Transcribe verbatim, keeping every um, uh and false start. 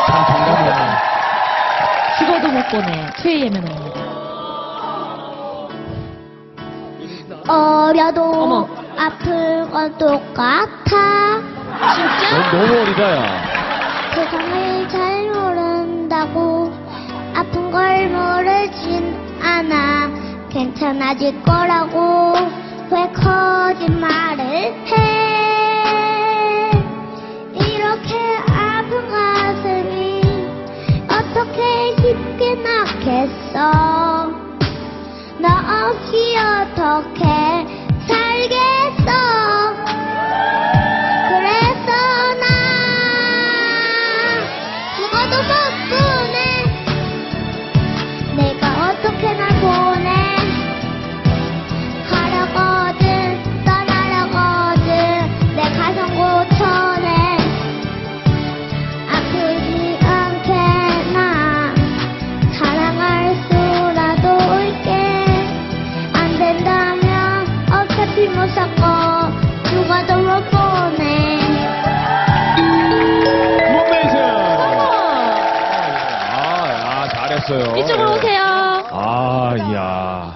참 정답이야. 죽어도 못 보내 최희의 노래입니다. 어려도 어머. 아플 건 똑같아. 진짜? 넌 너무 어리다, 야. 세상을 잘 모른다고 아픈 걸 모르진 않아. 괜찮아질 거라고 왜 거짓말을 해. 이렇게 아픈 가슴이 어떻게 쉽게 낫겠어. 너 없이 어떻게 살겠어. 그래서 나 죽어도 못 보내. 내가 어떻게 날 보내. 가려거든 떠나려거든 내 가슴 고쳐내. 아프지 않게 나 사랑할 수라도 있게. 안 된다면 어차피 못 살거 죽어도 못 보내. 굿메이션! 아, 야, 잘했어요. 이쪽으로 오세요. 아, 이야.